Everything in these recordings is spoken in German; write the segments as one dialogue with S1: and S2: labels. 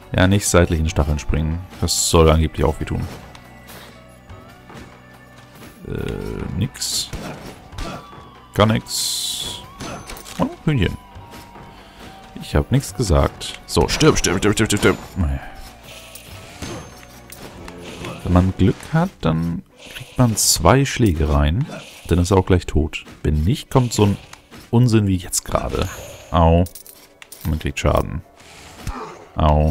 S1: Ja, nicht seitlich in den Stacheln springen. Das soll angeblich auch wehtun. Nix. Gar nix. Oh, Hühnchen. Ich habe nichts gesagt. So, stirb, stirb, stirb, stirb, stirb, stirb. Wenn man Glück hat, dann kriegt man 2 Schläge rein. Dann ist er auch gleich tot. Wenn nicht, kommt so ein Unsinn wie jetzt gerade. Au. Man kriegt Schaden. Au.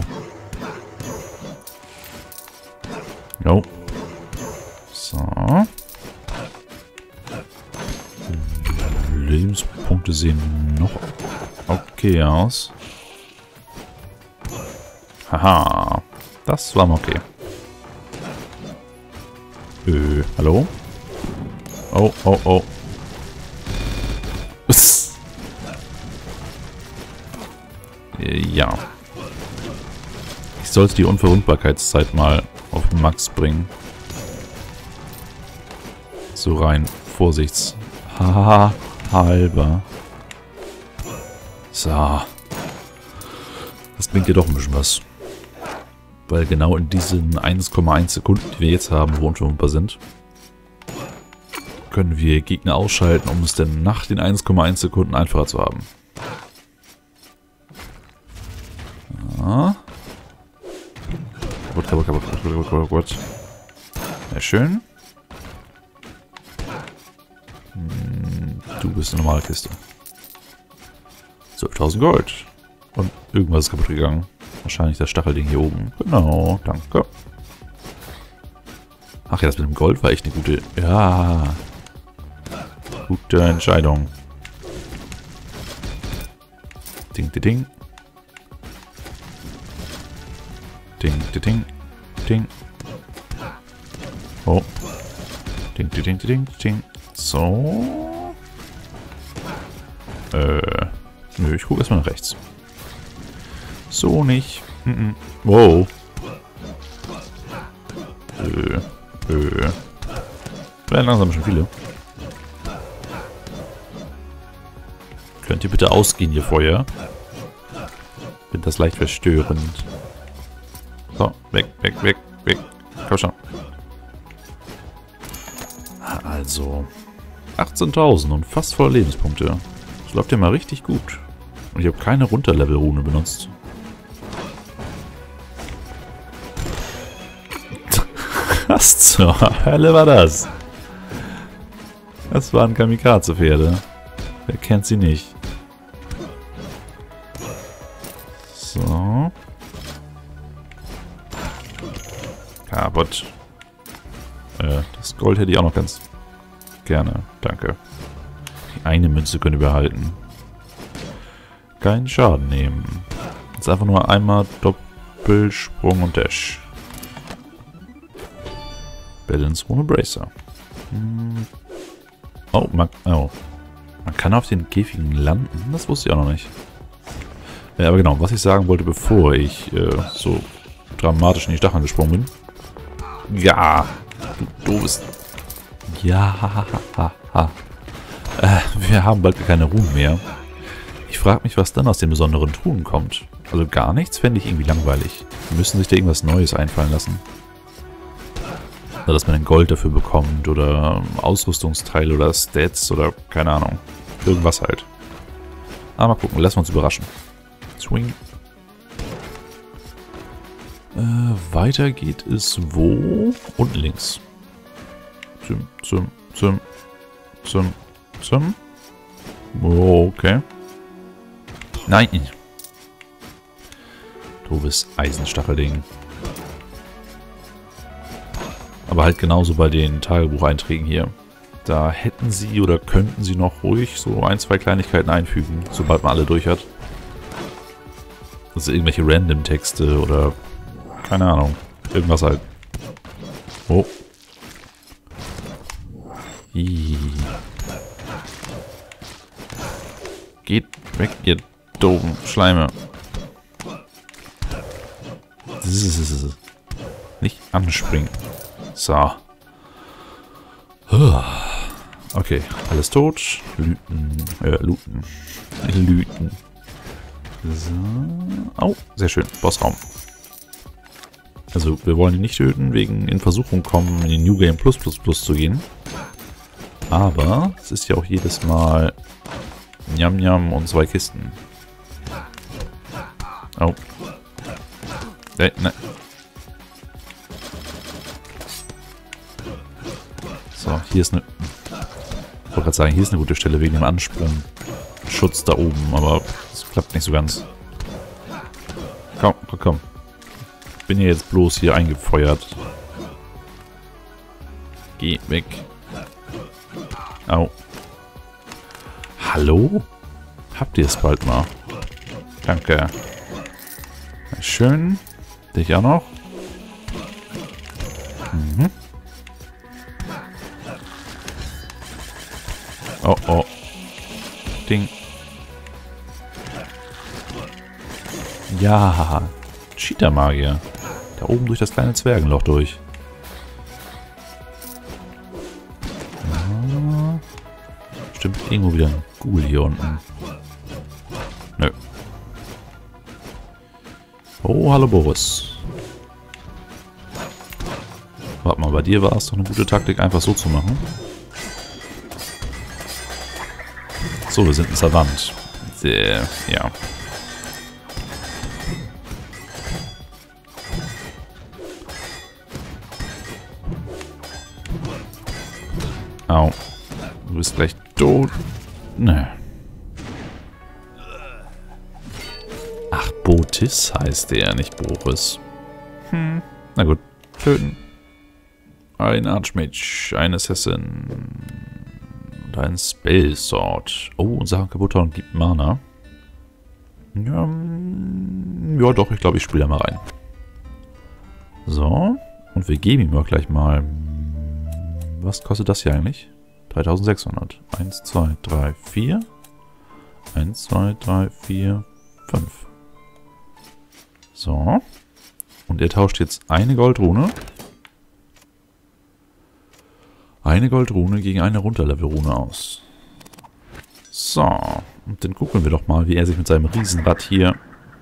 S1: Jo. So. Lebenspunkte sehen noch okay aus. Haha. Das war noch okay. Hallo? Oh, oh, oh. Uss. Ja. Ich sollte die Unverwundbarkeitszeit mal auf Max bringen. So rein halber. So. Das bringt ja doch ein bisschen was. Weil genau in diesen 1,1 Sekunden, die wir jetzt haben, wo unverwundbar sind, können wir Gegner ausschalten, um es dann nach den 1,1 Sekunden einfacher zu haben. Ja. Gut. Sehr schön. Du bist eine normale Kiste. 12.000 Gold. Und irgendwas ist kaputt gegangen. Wahrscheinlich das Stachelding hier oben. Genau, danke. Ach ja, das mit dem Gold war echt eine gute... Ja. Gute Entscheidung. Ding, ding, ding. Ding, ding, ding. Ding. Oh. Ding, ding, ding, ding, ding. So. Nö, ich gucke erstmal nach rechts. So nicht. Wow. Werden langsam schon viele. Könnt ihr bitte ausgehen, ihr Feuer? Bin das leicht verstörend. So, weg, weg, weg, weg. Komm schon. Also, 18.000 und fast voll Lebenspunkte. Das läuft ja mal richtig gut. Und ich habe keine Runterlevel-Rune benutzt. Was zur Hölle war das? Das waren Kamikaze-Pferde. Wer kennt sie nicht? So. Kaputt. Das Gold hätte ich auch noch ganz gerne. Danke. Die eine Münze können wir behalten. Keinen Schaden nehmen. Jetzt einfach nur einmal Doppelsprung und Dash. Balance ohne Bracer. Oh, man kann auf den Käfigen landen. Das wusste ich auch noch nicht. Ja, aber genau, was ich sagen wollte, bevor ich so dramatisch in die Stacheln gesprungen bin. Ja, du bist... Ja, wir haben bald keine Runen mehr. Ich frage mich, was dann aus den besonderen Truhen kommt. Also gar nichts fände ich irgendwie langweilig. Die müssen sich da irgendwas Neues einfallen lassen. Oder dass man ein Gold dafür bekommt oder Ausrüstungsteile oder Stats oder keine Ahnung. Irgendwas halt. Aber mal gucken, lassen wir uns überraschen. Swing. Weiter geht es wo? Unten links. Zum. Oh, okay. Nein. Doofes Eisenstachelding. Aber halt genauso bei den Tagebucheinträgen hier. Da hätten sie oder könnten sie noch ruhig so 1, 2 Kleinigkeiten einfügen, sobald man alle durch hat. Also irgendwelche Random-Texte oder keine Ahnung. Irgendwas halt. Oh. Geht weg, ihr doofen Schleime. Nicht anspringen. So. Okay, alles tot. Looten. So. Oh, sehr schön. Bossraum. Also wir wollen ihn nicht töten, wegen in Versuchung kommen, in den New Game Plus zu gehen. Aber es ist ja auch jedes Mal Njam Njam und 2 Kisten. Oh. Ne. So, hier ist eine... Ich wollte gerade sagen, hier ist eine gute Stelle wegen dem Ansprung. Schutz da oben, aber es klappt nicht so ganz. Komm. Ich bin ja jetzt bloß hier eingefeuert. Geh weg. Au. Hallo? Habt ihr es bald mal? Danke. Schön. Dich auch noch. Mhm. Oh. Ding. Ja. Cheater-Magier. Da oben durch das kleine Zwergenloch durch. Ja. Stimmt, irgendwo wieder ein Ghoul hier unten. Nö. Oh, hallo Boris. Warte mal, bei dir war es doch eine gute Taktik, einfach so zu machen. So, wir sind ein Savant. Ja. Au. Du bist gleich tot. Ne. Ach, Botis heißt der, nicht Boris. Na gut. Töten. Ein Archmage, ein Assassin. Und ein Spellsword. Oh, unser kaputter und gibt Mana. Ja, doch, ich glaube, ich spiele da mal rein. So. Und wir geben ihm auch gleich mal... Was kostet das hier eigentlich? 3600. 1, 2, 3, 4. 1, 2, 3, 4, 5. So. Und er tauscht jetzt eine Goldrune. Eine Goldrune gegen eine Runterlevelrune aus. So. Und dann gucken wir doch mal, wie er sich mit seinem Riesenrad hier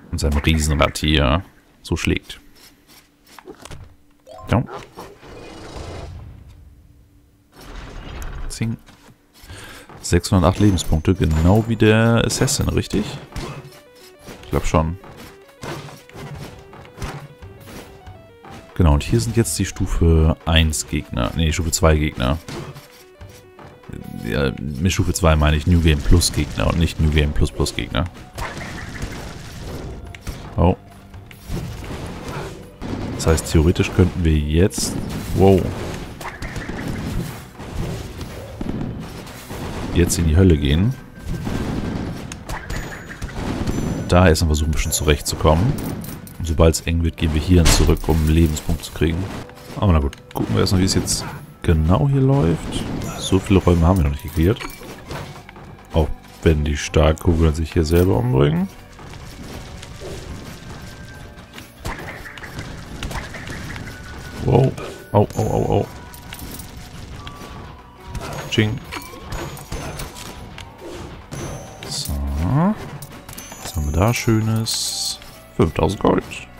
S1: so schlägt. Ja. Zing. 608 Lebenspunkte, genau wie der Assassin, richtig? Ich glaube schon. Genau, und hier sind jetzt die Stufe 1 Gegner. Ne, Stufe 2 Gegner. Ja, mit Stufe 2 meine ich New Game Plus Gegner und nicht New Game Plus Plus Gegner. Oh. Das heißt, theoretisch könnten wir jetzt... Wow. Jetzt in die Hölle gehen. Da erstmal versuchen, ein bisschen zurechtzukommen. Und sobald es eng wird, gehen wir hierhin zurück, um einen Lebenspunkt zu kriegen. Aber na gut, gucken wir erstmal, wie es jetzt genau hier läuft. So viele Räume haben wir noch nicht geklärt. Auch wenn die Stahlkugeln sich hier selber umbringen. Wow. Au. Ching. So. Was haben wir da Schönes? 5000 Gold.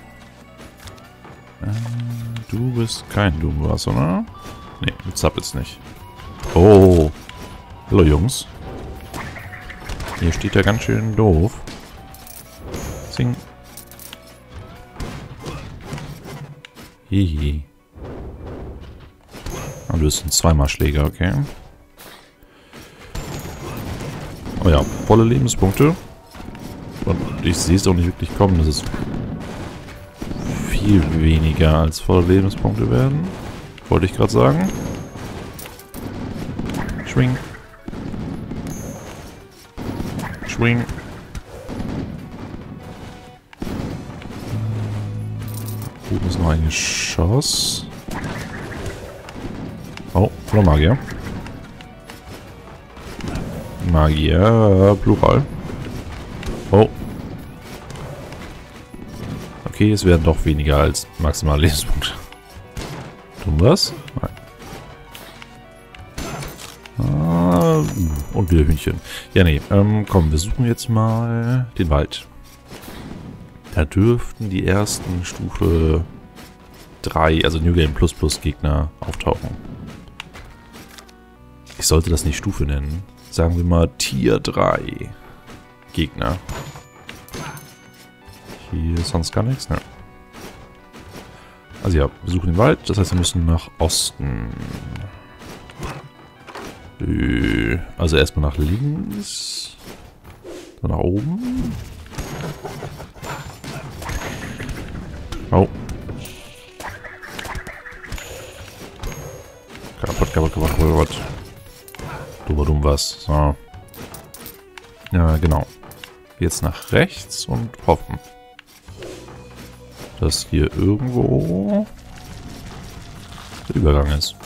S1: Du bist kein Doomwas, oder? Ne, mit Zappels nicht. Oh. Hallo Jungs. Hier steht ja ganz schön doof. Zing. Hihi. Und du bist ein Zweimal-Schläger, okay. Oh ja, volle Lebenspunkte. Und ich sehe es auch nicht wirklich kommen, dass es viel weniger als volle Lebenspunkte werden. Wollte ich gerade sagen. Schwing. Schwing. Oben ist noch ein Geschoss. Oh, oder Magier. Magier, Plural. Oh. Okay, es werden doch weniger als maximal Lebenspunkte. Tun wir was? Nein. Und wieder Hühnchen. Ja, nee. Komm, wir suchen jetzt mal den Wald. Da dürften die ersten Stufe 3, also New Game Plus Plus Gegner auftauchen. Ich sollte das nicht Stufe nennen. Sagen wir mal Tier 3 Gegner. Hier ist sonst gar nichts, ne? Also ja, wir suchen den Wald, das heißt wir müssen nach Osten. Also erstmal nach links. Dann nach oben. Oh. Kaputt. Dumm was. So. Ja, genau. Jetzt nach rechts und hoffen, dass hier irgendwo der Übergang ist.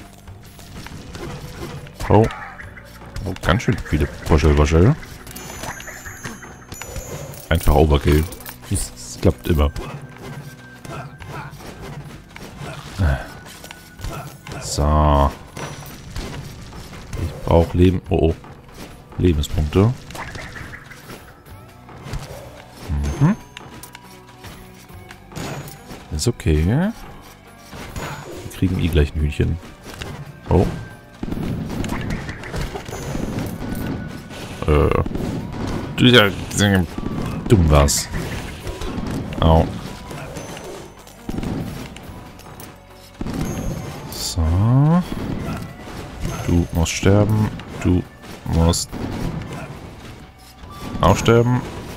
S1: Oh. Oh, ganz schön viele Waschel. Einfach Overkill. Das klappt immer. So. Ich brauche Leben. Oh. Lebenspunkte. Ist okay. Wir kriegen eh gleich ein Hühnchen. Oh. Dumm war's. Au. So. Du musst sterben. Du musst auch sterben.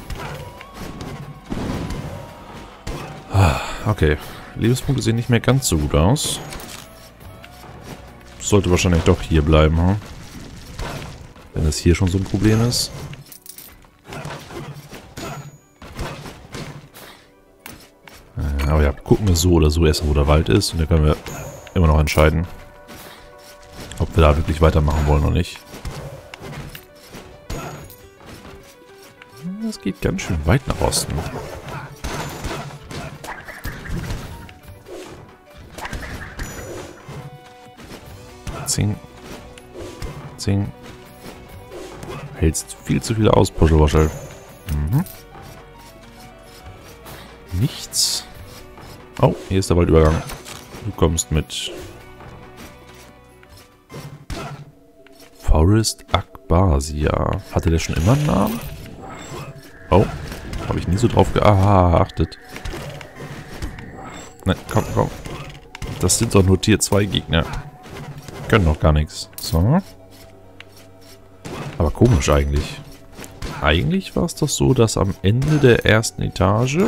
S1: Okay. Lebenspunkte sehen nicht mehr ganz so gut aus. Sollte wahrscheinlich doch hier bleiben, hm? Wenn es hier schon so ein Problem ist. Aber ja, gucken wir so oder so erst, wo der Wald ist. Und dann können wir immer noch entscheiden, ob wir da wirklich weitermachen wollen oder nicht. Das geht ganz schön weit nach Osten. Zing. Zing. Hältst viel zu viel aus, Puschelwaschel. Nichts. Oh, hier ist der Waldübergang. Du kommst mit. Forest Akbasia. Hatte der schon immer einen Namen? Oh, habe ich nie so drauf geachtet. Nein, komm. Das sind doch nur Tier 2 Gegner. Können doch gar nichts. So. Aber komisch eigentlich. Eigentlich war es doch so, dass am Ende der ersten Etage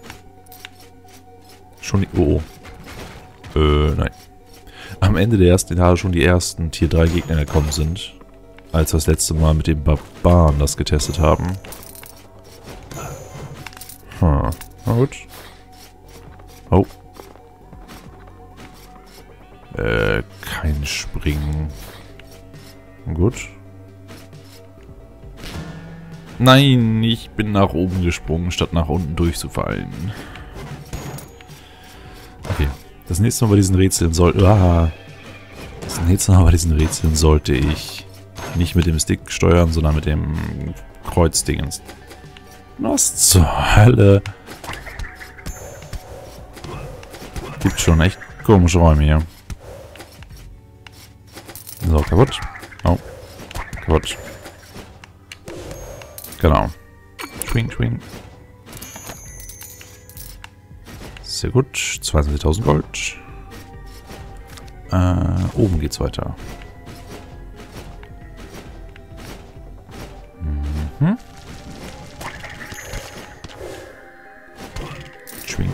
S1: schon die... Oh. Nein. Am Ende der ersten Etage schon die ersten Tier 3 Gegner gekommen sind. Als wir das letzte Mal mit dem Barbaren das getestet haben. Na gut. Oh. Kein Springen. Gut. Nein, ich bin nach oben gesprungen, statt nach unten durchzufallen. Okay. Das nächste Mal bei diesen Rätseln sollte ich nicht mit dem Stick steuern, sondern mit dem Kreuzdingens. Was zur Hölle? Gibt schon echt komische Räume hier. So, kaputt. Oh. Kaputt. Genau. Schwing. Sehr gut. 22.000 Gold. Oben geht's weiter. Schwing.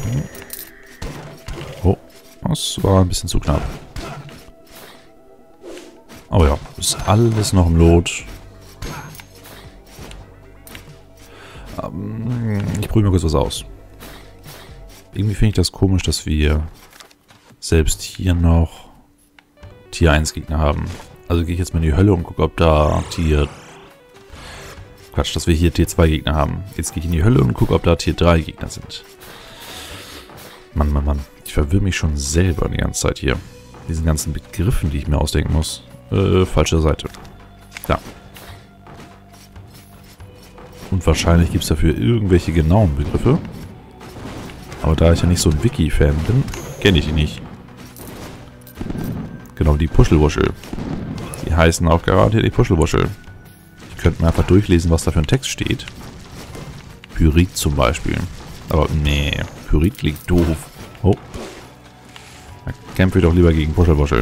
S1: Oh, das war ein bisschen zu knapp. Oh ja, ist alles noch im Lot. Ich probiere mal kurz was aus. Irgendwie finde ich das komisch, dass wir selbst hier noch Tier 1 Gegner haben. Also gehe ich jetzt mal in die Hölle und gucke, ob da dass wir hier Tier 2 Gegner haben. Jetzt gehe ich in die Hölle und gucke, ob da Tier 3 Gegner sind. Mann. Ich verwirre mich schon selber die ganze Zeit hier. Diesen ganzen Begriffen, die ich mir ausdenken muss. Falsche Seite. Da. Und wahrscheinlich gibt es dafür irgendwelche genauen Begriffe. Aber da ich ja nicht so ein Wiki-Fan bin, kenne ich die nicht. Genau, die Puschelwuschel. Die heißen auch garantiert die Puschelwuschel. Ich könnte mir einfach durchlesen, was da für ein Text steht. Pyrit zum Beispiel. Aber nee, Pyrit klingt doof. Oh. Da kämpfe ich doch lieber gegen Puschelwuschel.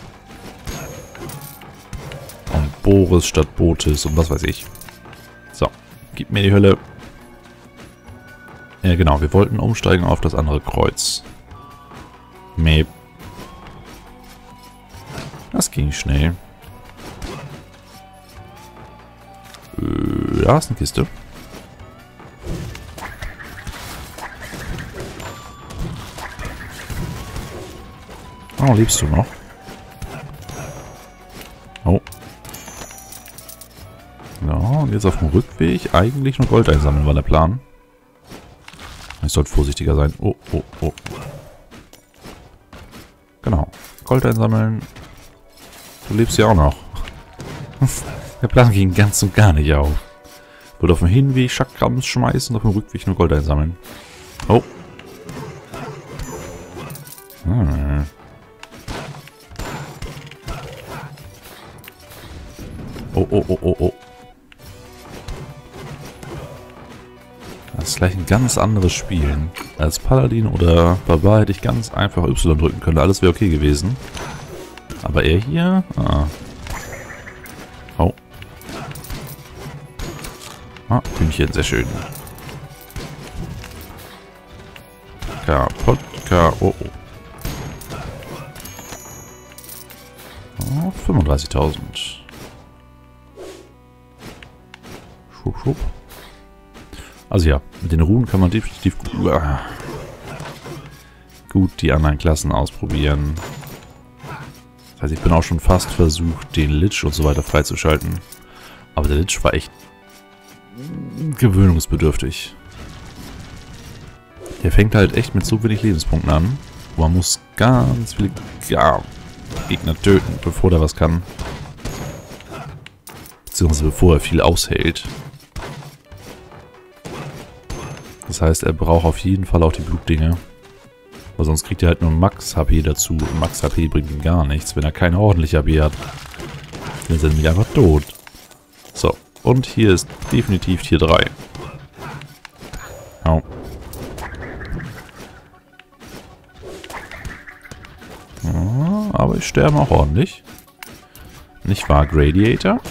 S1: Und Boris statt Botis und was weiß ich. So, gib mir die Hölle. Ja genau, wir wollten umsteigen auf das andere Kreuz. Mep. Das ging schnell. Da ist eine Kiste. Oh, lebst du noch? Oh. Ja, und jetzt auf dem Rückweg eigentlich nur Gold einsammeln war der Plan. Ich sollte vorsichtiger sein. Oh, oh, oh. Genau. Gold einsammeln. Du lebst ja auch noch. Der Plan ging ganz und gar nicht auf. Würde auf dem Hinweg Chakrams schmeißen und auf dem Rückweg nur Gold einsammeln. Oh. Hm. Oh, oh, oh, oh, oh. Das ist gleich ein ganz anderes Spiel. Als Paladin oder Barbar hätte ich ganz einfach Y drücken können. Alles wäre okay gewesen. Aber er hier? Ah. Oh. Ah, Hühnchen, sehr schön. Kaputt, oh, oh. Oh, 35.000. Schub, schub. Also ja, mit den Runen kann man definitiv gut die anderen Klassen ausprobieren. Das heißt, ich bin auch schon fast versucht, den Lich und so weiter freizuschalten. Aber der Lich war echt gewöhnungsbedürftig. Der fängt halt echt mit so wenig Lebenspunkten an. Man muss ganz viele Gegner töten, bevor der was kann. Beziehungsweise bevor er viel aushält. Das heißt, er braucht auf jeden Fall auch die Blutdinge. Weil sonst kriegt er halt nur Max HP dazu. Und Max HP bringt ihm gar nichts, wenn er keine ordentliche HP hat. Dann ist er nämlich einfach tot. So, und hier ist definitiv Tier 3. Au. Ja, aber ich sterbe auch ordentlich. Nicht wahr, Gradiator?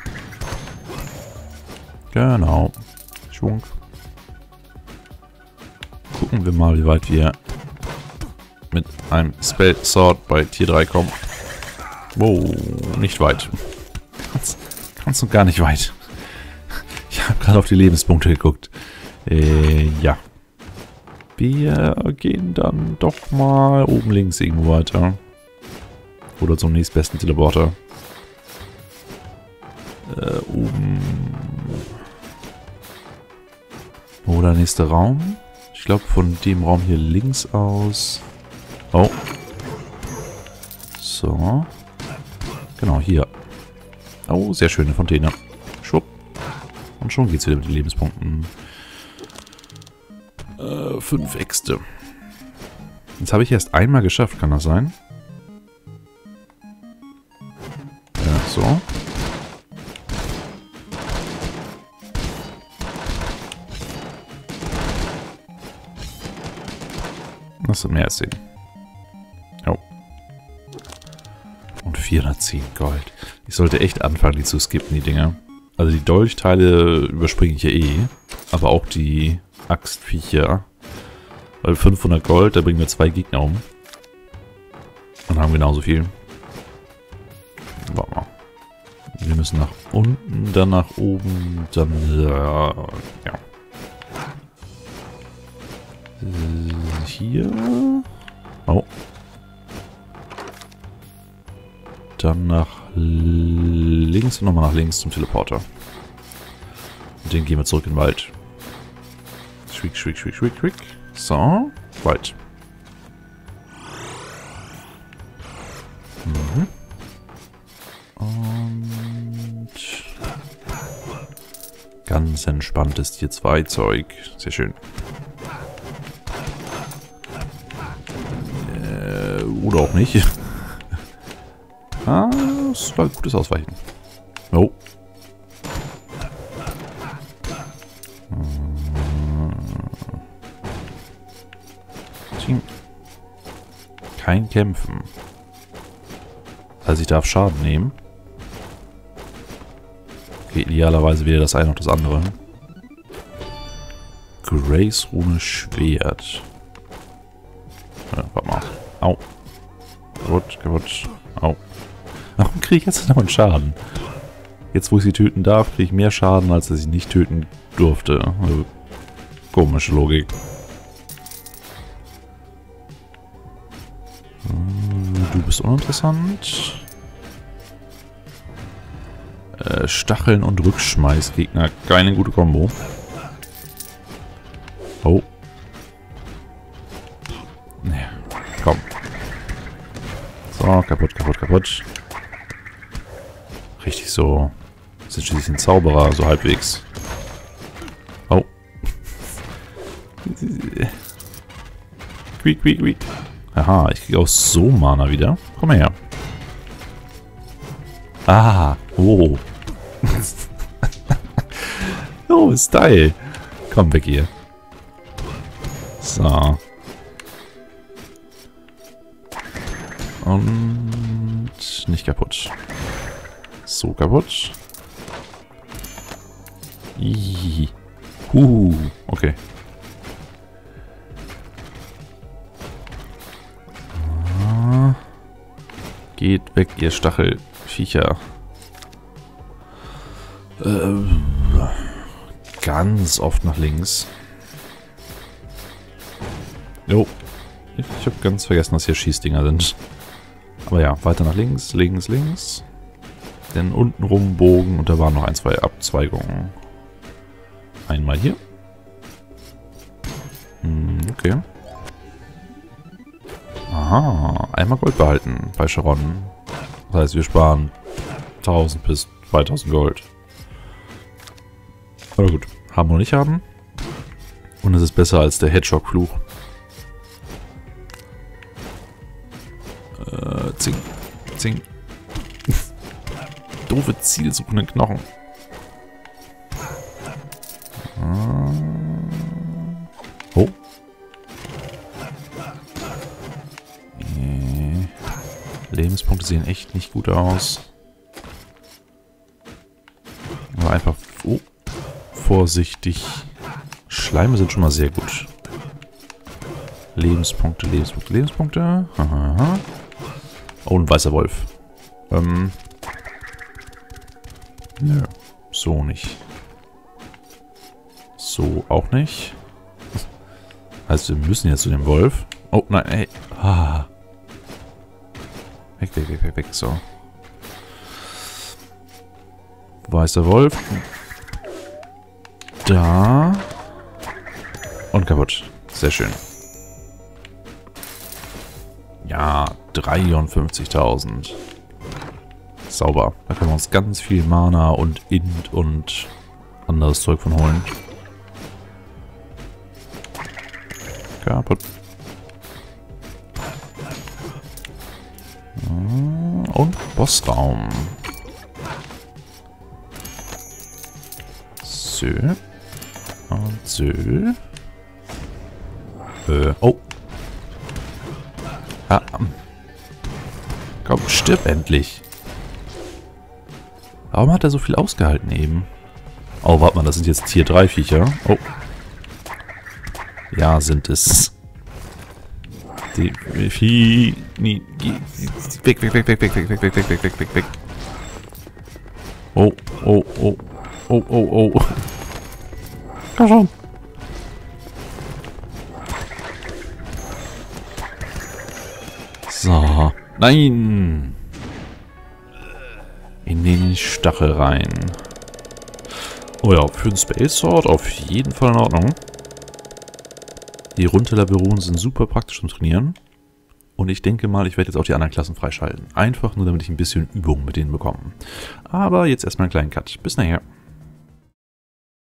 S1: Genau. Schwung. Gucken wir mal, wie weit wir mit einem Spell Sword bei Tier 3 kommen. Wow, nicht weit. Kannst du gar nicht weit. Ich habe gerade auf die Lebenspunkte geguckt. Ja. Wir gehen dann doch mal oben links irgendwo weiter. Oder zum nächstbesten Teleporter. Oben. Oder nächster Raum. Ich glaube, von dem Raum hier links aus. Oh. So. Genau, hier. Oh, sehr schöne Fontäne. Schwupp. Und schon geht's wieder mit den Lebenspunkten. 5 Äxte. Jetzt habe ich erst einmal geschafft, kann das sein? Ja, so. Das sind mehr als 10. Oh. Und 410 Gold. Ich sollte echt anfangen, die zu skippen, die Dinger. Also die Dolchteile überspringe ich ja eh. Aber auch die Axtviecher. Weil 500 Gold, da bringen wir 2 Gegner um. Und haben genauso viel. Warte mal. Wir müssen nach unten, dann nach oben, dann... ja. Hier. Oh. Dann nach links und nochmal nach links zum Teleporter. Und den gehen wir zurück in den Wald. Schwick, schwick, schwick, schwick, schwick. So, Wald. Mhm. Und ganz entspanntes Tier 2 Zeug. Sehr schön. Oder auch nicht. Ah, das war ein gutes Ausweichen. Oh. Kein Kämpfen. Also ich darf Schaden nehmen. Okay, idealerweise wäre das eine und das andere. Grace Rune Schwert. Warte mal. Au. Kaputt, kaputt. Au. Warum kriege ich jetzt noch einen Schaden? Jetzt, wo ich sie töten darf, kriege ich mehr Schaden, als dass ich nicht töten durfte. Also, komische Logik. Du bist uninteressant. Stacheln und Rückschmeißgegner. Keine gute Kombo. Oh. Ja, komm. So, kaputt, kaputt, kaputt. Richtig so. Sind schließlich ein Zauberer, so halbwegs. Oh. Quiek, quiek, quiek. Aha, ich kriege auch so Mana wieder. Komm mal her. Ah, oh. Oh, Style. Komm weg hier. So. Und nicht kaputt. So kaputt. Ih. Okay. Geht weg, ihr Stachelviecher. Ganz oft nach links. Jo. Ich habe ganz vergessen, dass hier Schießdinger sind. Aber ja, weiter nach links, links, links. Denn unten rum Bogen und da waren noch ein, zwei Abzweigungen. Einmal hier. Okay. Aha, einmal Gold behalten bei Charon. Das heißt, wir sparen 1000 bis 2000 Gold. Aber gut, haben wir noch nicht haben. Und es ist besser als der Hedgehog-Fluch. Zing, zing. Doofe zielsuchende Knochen. Oh. Lebenspunkte sehen echt nicht gut aus. Aber einfach vorsichtig. Schleime sind schon mal sehr gut. Lebenspunkte, Lebenspunkte, Lebenspunkte. Aha. Oh, ein weißer Wolf. Nö. So nicht. So auch nicht. Also wir müssen jetzt zu dem Wolf. Oh, nein, ey. Ah. Weg, weg, weg, weg, weg. So. Weißer Wolf. Da. Und kaputt. Sehr schön. Ja, 53.000. Sauber. Da können wir uns ganz viel Mana und Int und anderes Zeug von holen. Kaputt. Und Bossraum. So. Und so. Oh. Ah. Komm, stirb endlich. Warum hat er so viel ausgehalten eben? Oh, warte mal, das sind jetzt Tier 3 Viecher. Oh. Ja, sind es. Die Vieh... Weg, weg, weg, weg, weg, weg, weg, weg, weg, weg, weg, weg, weg. Oh, oh, oh. Oh, oh, oh. Komm schon. So. Nein. In den Stachel rein. Oh ja, für den Space Sword auf jeden Fall in Ordnung. Die Rundteller-Beruhen sind super praktisch zum Trainieren. Und ich denke mal, ich werde jetzt auch die anderen Klassen freischalten. Einfach nur, damit ich ein bisschen Übung mit denen bekomme. Aber jetzt erstmal einen kleinen Cut. Bis nachher.